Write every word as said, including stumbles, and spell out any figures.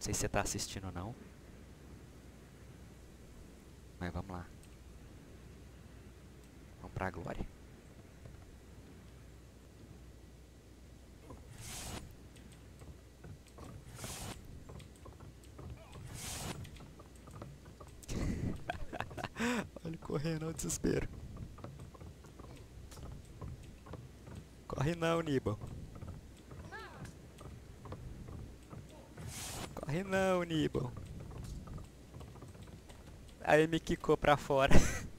sei se você tá assistindo ou não. Mas vamos lá. Vamos pra glória. Olha, correndo ao desespero. Corre não, Nibal. Corre não, Nibal. Aí me quicou pra fora.